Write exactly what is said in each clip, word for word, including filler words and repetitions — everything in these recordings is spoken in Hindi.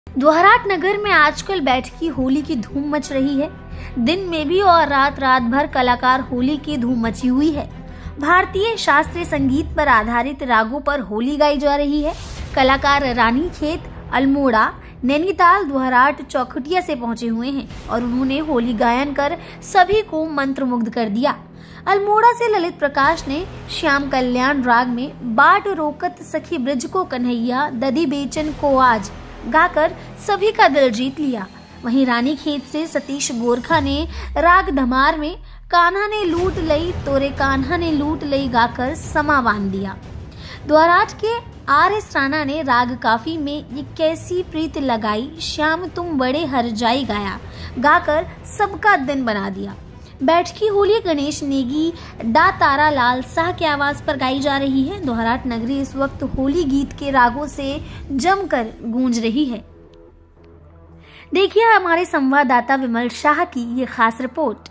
द्वाराट नगर में आजकल बैठकी होली की धूम मच रही है। दिन में भी और रात रात भर कलाकार होली की धूम मची हुई है। भारतीय शास्त्रीय संगीत पर आधारित रागों पर होली गाई जा रही है। कलाकार रानीखेत, अल्मोड़ा, नैनीताल, द्वाराट, चौखुटिया से पहुंचे हुए हैं और उन्होंने होली गायन कर सभी को मंत्रमुग्ध कर दिया। अल्मोड़ा से ललित प्रकाश ने श्याम कल्याण राग में बाट रोकत सखी ब्रिज को कन्हैया दधी बेचन को आज गाकर सभी का दिल जीत लिया। वहीं रानीखेत से सतीश गोरखा ने राग धमार में कान्हा ने लूट लई तोरे कान्हा ने लूट लई गाकर समा बांध दिया। द्वाराट के आर एस राणा ने राग काफी में ये कैसी प्रीत लगाई श्याम तुम बड़े हर जाई गाया गाकर सबका दिन बना दिया। बैठकी होली गणेश नेगी, डा तारा लाल शाह की आवाज पर गाई जा रही है। द्वाराट नगरी इस वक्त होली गीत के रागों से जमकर गूंज रही है। देखिए हमारे संवाददाता विमल शाह की ये खास रिपोर्ट।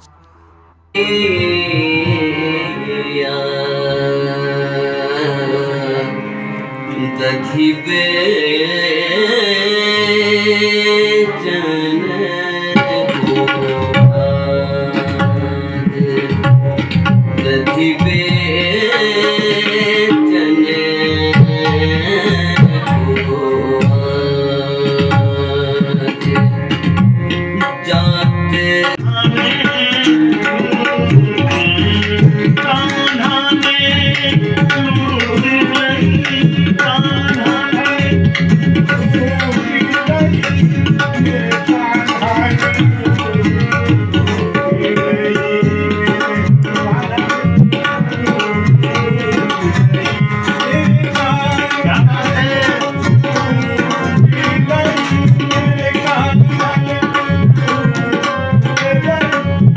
दधी बेचन